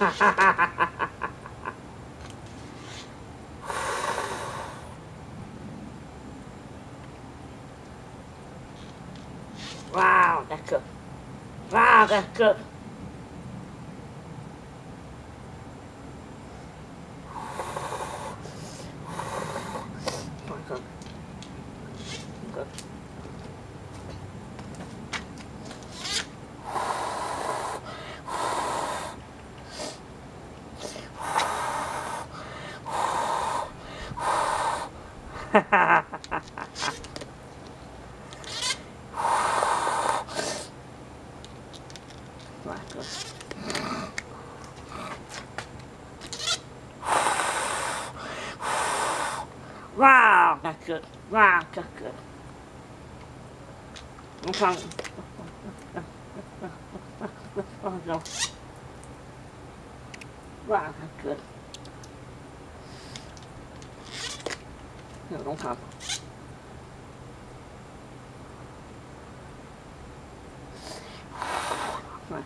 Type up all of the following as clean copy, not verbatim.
Wow, that's good. Wow, that's good. Good. Good. Right, good. Wow, that's good. Wow, that's good. Okay. Oh, no. Wow, that's good. No, don't come. Right.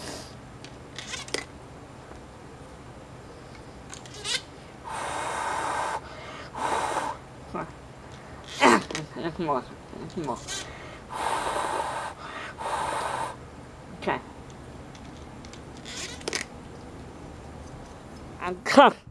Right. There's more. There's more. Okay. I'm coming.